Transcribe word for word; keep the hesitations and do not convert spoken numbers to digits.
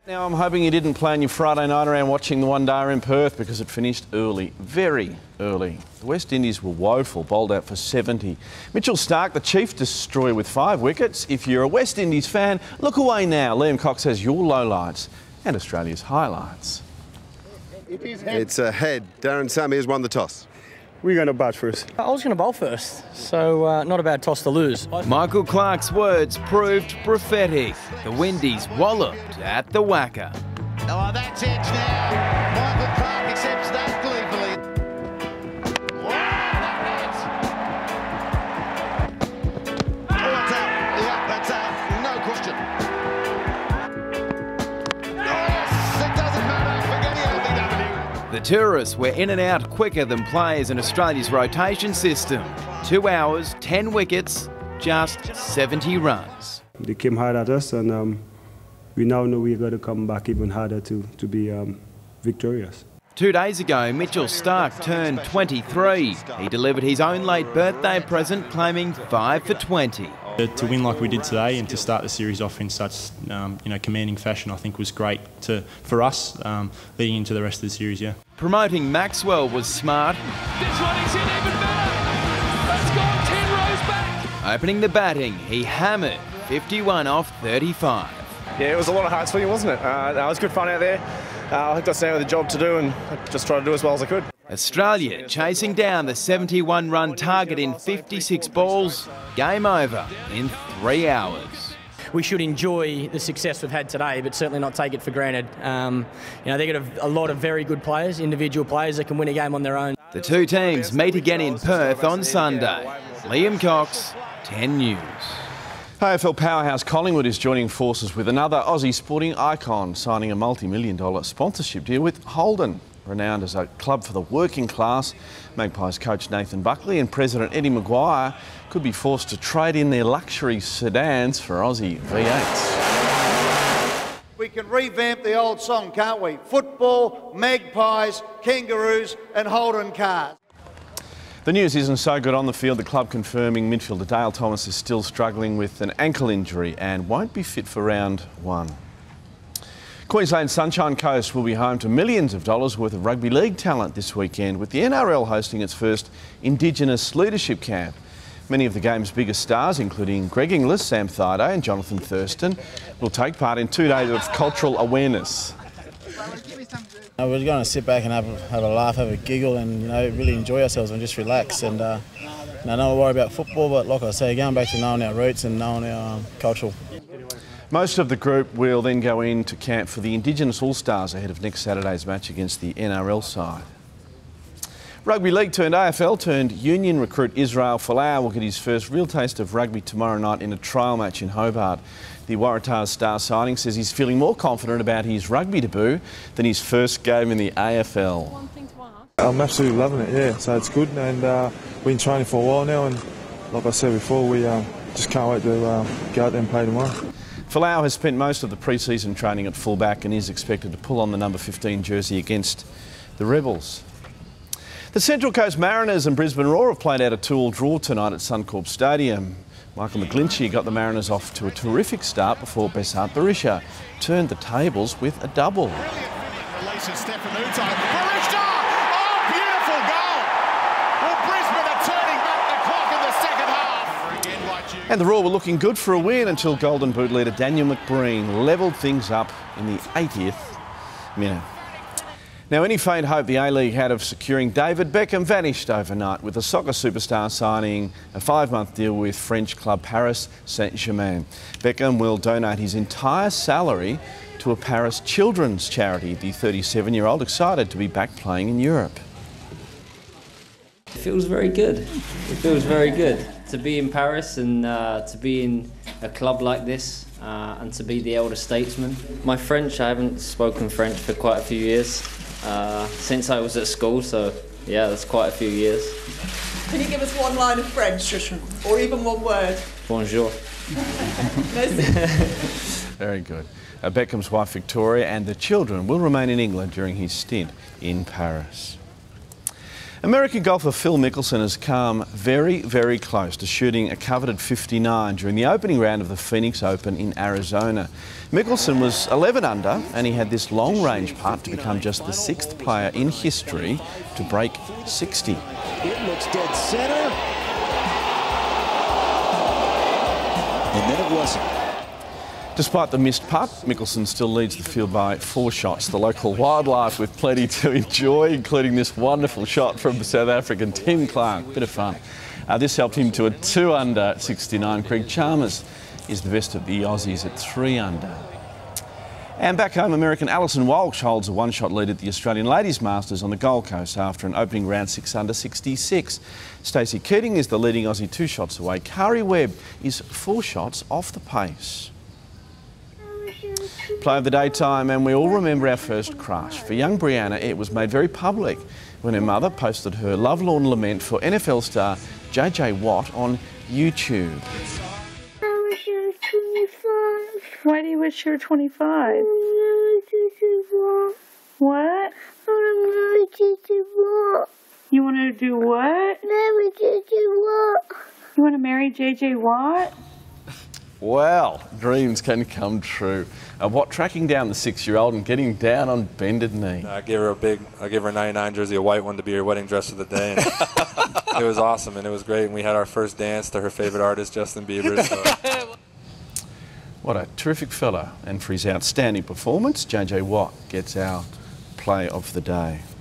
Now, I'm hoping you didn't plan your Friday night around watching the one-dayer in Perth because it finished early, very early. The West Indies were woeful, bowled out for seventy. Mitchell Starc, the chief destroyer with five wickets. If you're a West Indies fan, look away now. Liam Cox has your lowlights and Australia's highlights. It's a head. Darren Sammy has won the toss. We're going to bat first. I was going to bowl first, so uh, not a bad toss to lose. Michael Clark's words proved prophetic. The Windies walloped at the whacker. Oh, that's edge now. Michael Clark accepts that gleefully. Wow, that hits. Oh, that's out. Yeah, that's out. No question. Oh, yes, it doesn't matter. Forget the L B W. The tourists were in and out quicker than players in Australia's rotation system. Two hours, ten wickets, just seventy runs. They came hard at us, and um, we now know we've got to come back even harder to, to be um, victorious. Two days ago, Mitchell Starc turned twenty-three. He delivered his own late birthday present, claiming five for twenty. To win like we did today and to start the series off in such um, you know, commanding fashion, I think was great to, for us um, leading into the rest of the series. Yeah. Promoting Maxwell was smart. This one is in even better. That's gone ten rows back. Opening the batting, he hammered fifty-one off thirty-five. Yeah, it was a lot of heart swinging, wasn't it? Uh, it was good fun out there. Uh, I got staying with a job to do and I just tried to do as well as I could. Australia chasing down the seventy-one run target in fifty-six balls. Game over in three hours. We should enjoy the success we've had today, but certainly not take it for granted. Um, you know, they've got a, a lot of very good players, individual players that can win a game on their own. The two teams meet again in Perth on Sunday. Liam Cox, ten News. A F L powerhouse Collingwood is joining forces with another Aussie sporting icon, signing a multi-million dollar sponsorship deal with Holden. Renowned as a club for the working class, Magpies coach Nathan Buckley and President Eddie Maguire could be forced to trade in their luxury sedans for Aussie V eights. We can revamp the old song, can't we? Football, Magpies, Kangaroos and Holden cars. The news isn't so good on the field. The club confirming midfielder Dale Thomas is still struggling with an ankle injury and won't be fit for round one. Queensland's Sunshine Coast will be home to millions of dollars worth of rugby league talent this weekend, with the N R L hosting its first Indigenous Leadership camp. Many of the game's biggest stars, including Greg Inglis, Sam Thaiday and Jonathan Thurston, will take part in two days of cultural awareness. Uh, we're going to sit back and have, have a laugh, have a giggle and, you know, really enjoy ourselves and just relax and uh, you know, not worry about football, but like I say, going back to knowing our roots and knowing our um, cultural. Most of the group will then go into camp for the Indigenous All-Stars ahead of next Saturday's match against the N R L side. Rugby league turned A F L turned union recruit Israel Folau will get his first real taste of rugby tomorrow night in a trial match in Hobart. The Waratahs star signing says he's feeling more confident about his rugby debut than his first game in the A F L. I'm absolutely loving it, yeah, so it's good, and uh, we've been training for a while now, and like I said before, we uh, just can't wait to uh, go out there and play tomorrow. Folau has spent most of the pre-season training at fullback and is expected to pull on the number fifteen jersey against the Rebels. The Central Coast Mariners and Brisbane Roar have played out a two all draw tonight at Suncorp Stadium. Michael McGlinchey got the Mariners off to a terrific start before Besart Barisha turned the tables with a double. And the Roar were looking good for a win until Golden Boot leader Daniel McBreen levelled things up in the eightieth minute. Now, any faint hope the A-League had of securing David Beckham vanished overnight, with the soccer superstar signing a five-month deal with French club Paris Saint-Germain. Beckham will donate his entire salary to a Paris children's charity. The thirty-seven-year-old excited to be back playing in Europe. It feels very good. It feels very good to be in Paris and uh, to be in a club like this uh, and to be the elder statesman. My French, I haven't spoken French for quite a few years, uh, since I was at school, so yeah, that's quite a few years. Can you give us one line of French, or even one word? Bonjour. Very good. Uh, Beckham's wife Victoria and the children will remain in England during his stint in Paris. American golfer Phil Mickelson has come very, very close to shooting a coveted fifty-nine during the opening round of the Phoenix Open in Arizona. Mickelson was eleven under and he had this long-range putt to become just the sixth player in history to break sixty. It looks dead center. And then it wasn't. Despite the missed putt, Mickelson still leads the field by four shots. The local wildlife with plenty to enjoy, including this wonderful shot from South African Tim Clark. Bit of fun. Uh, this helped him to a two under sixty-nine. Craig Chalmers is the best of the Aussies at three under. And back home, American Alison Walsh holds a one-shot lead at the Australian Ladies Masters on the Gold Coast after an opening round six under sixty-six. Stacey Keating is the leading Aussie two shots away. Kari Webb is four shots off the pace. Play of the daytime, and we all remember our first crush. For young Brianna, it was made very public when her mother posted her lovelorn lament for N F L star J J Watt on YouTube. I wish you were twenty-five. Why do you wish you were twenty-five? What? I want to marry J J Watt. You want to do what? Marry J J Watt. You want to marry J J Watt? Well, dreams can come true. Uh, what tracking down the six-year-old and getting down on bended knee? I gave her a big, I gave her a ninety-nine jersey, a white one, to be her wedding dress of the day. And it was awesome, and it was great. And we had our first dance to her favorite artist, Justin Bieber. So. What a terrific fellow! And for his outstanding performance, J J Watt gets our play of the day.